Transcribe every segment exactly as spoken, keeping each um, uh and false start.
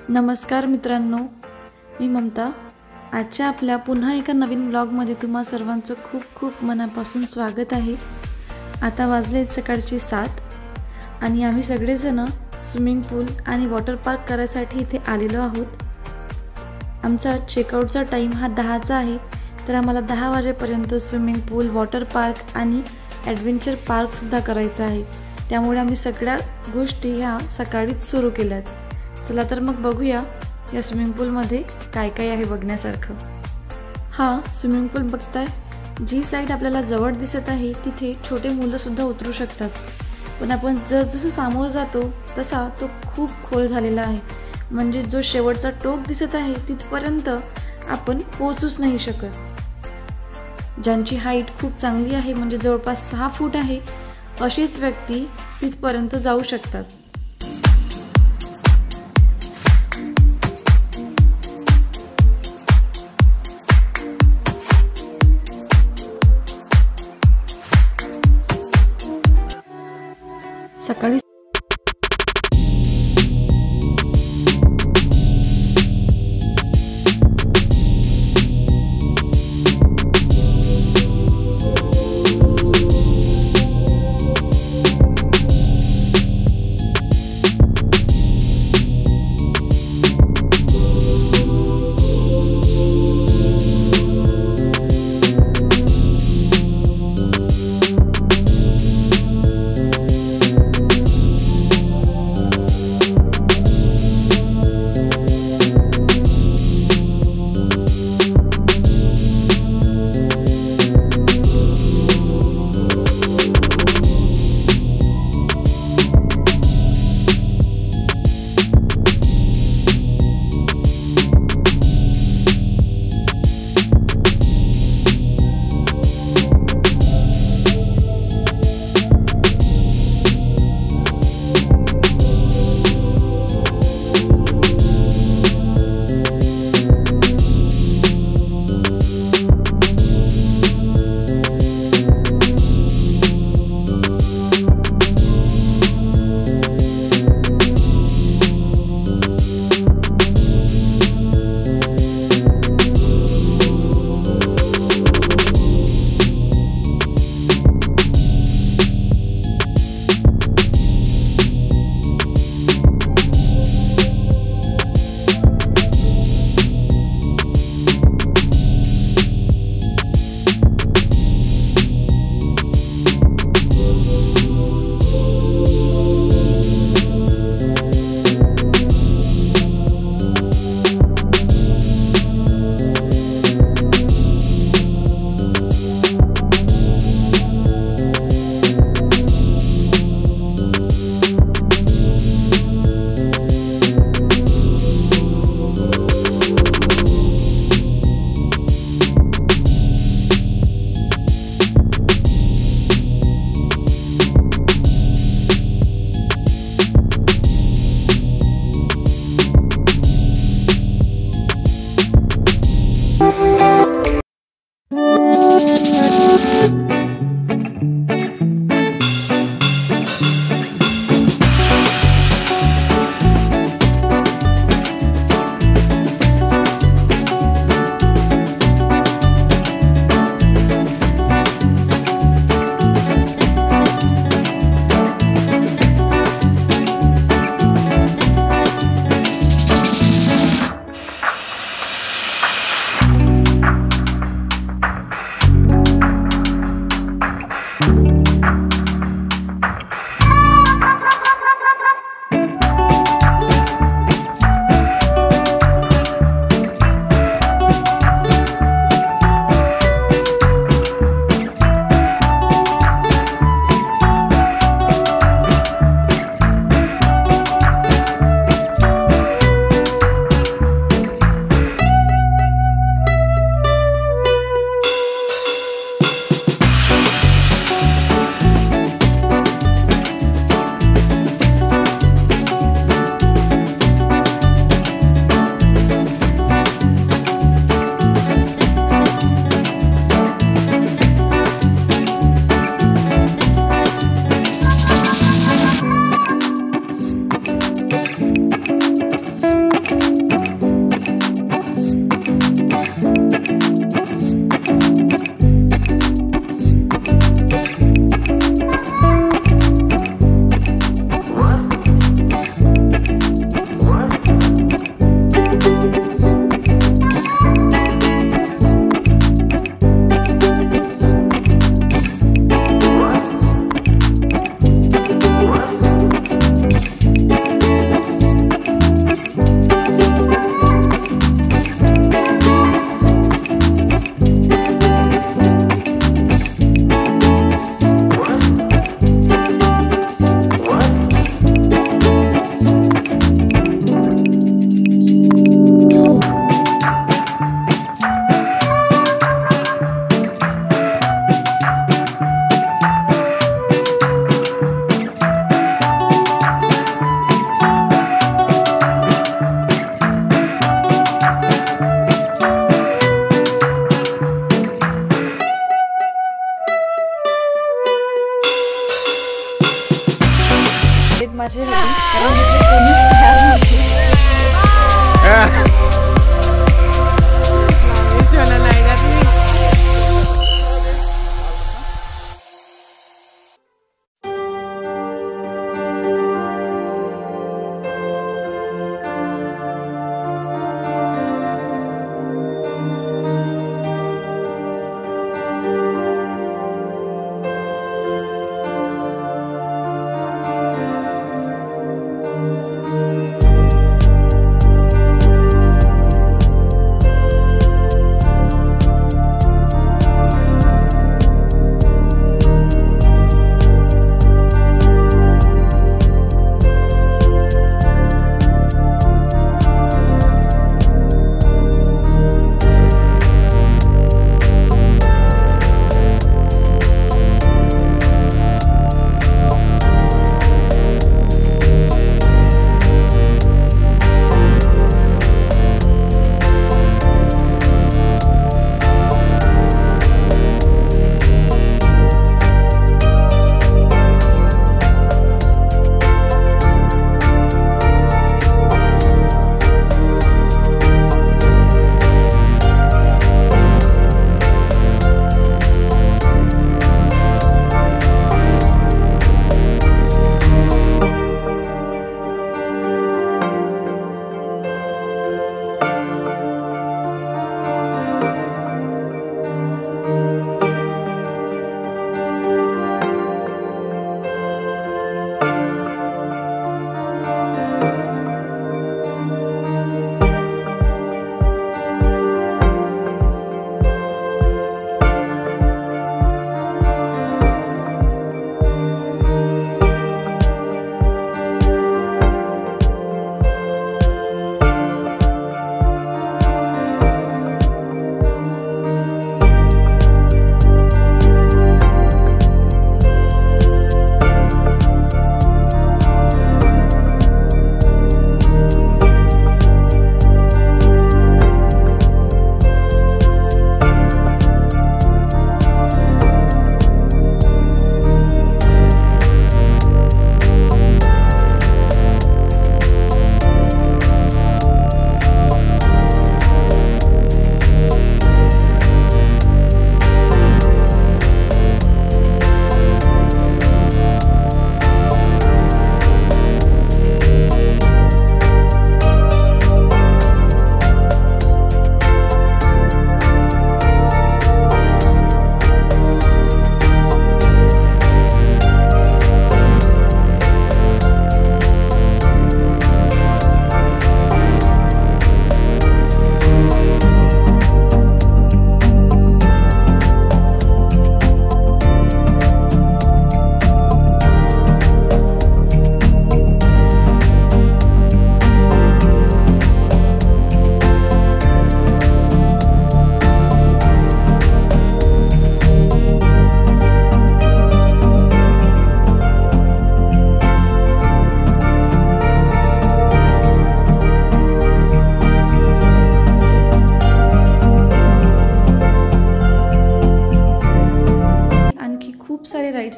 नमस्कार मित्रांनो, मी ममता। आजच्या आपल्या पुन्हा एका नवीन व्लॉगमध्ये तुम्हा सर्वांचं खूप खूप मनापासून स्वागत आहे। आता वाजले सकाळचे सात आणि आम्ही सगळेजण स्विमिंग पूल आणि वॉटर पार्क करायसाठी इथे आलेलो आहोत। आमचा चेकआउटचा टाइम हा दहाचा आहे, तर आम्हाला दहा वाजेपर्यंत स्विमिंग पूल, वॉटर पार्क आणि ॲडव्हेंचर पार्क सुद्धा करायचा आहे। त्यामुळे आम्ही सगळ्या गोष्टी ह्या सकाळीच सुरू केल्यात। चला तर मग बघूया या स्विमिंग पूलमध्ये काय काय आहे बघण्यासारखं। हा स्विमिंग पूल बघताय, जी साइड आपल्याला जवळ दिसत आहे तिथे छोटे मुलं सुद्धा उतरू शकतात, पण आपण जसजसं सामोरं जातो तसा तो खूप खोल झालेला आहे। म्हणजे जो शेवटचा टोक दिसत आहे तिथपर्यंत आपण पोहोचूच नाही शकत। ज्यांची हाईट खूप चांगली आहे, म्हणजे जवळपास सहा फूट आहे, अशीच व्यक्ती तिथपर्यंत जाऊ शकतात। सकाळी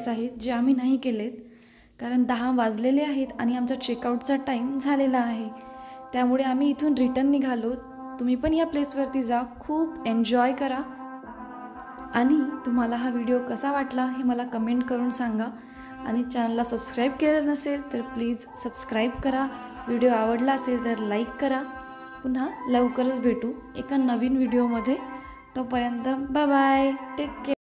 प्लेस आहेत जे आम्ही नाही केलेत, कारण दहा वाजलेले आहेत आणि आमचा चेकआउटचा टाईम झालेला आहे. त्यामुळे आम्ही इथून रिटर्न निघालो. तुम्ही पण या प्लेसवरती जा, खूप एन्जॉय करा. आणि तुम्हाला हा व्हिडिओ कसा वाटला हे मला कमेंट करून सांगा. आणि चॅनलला सबस्क्राईब केलं नसेल तर प्लीज सबस्क्राईब करा. व्हिडिओ आवडला असेल तर लाईक करा. पुन्हा लवकरच भेटू एका नवीन व्हिडिओमध्ये. तोपर्यंत बाय बाय, टेक केअर.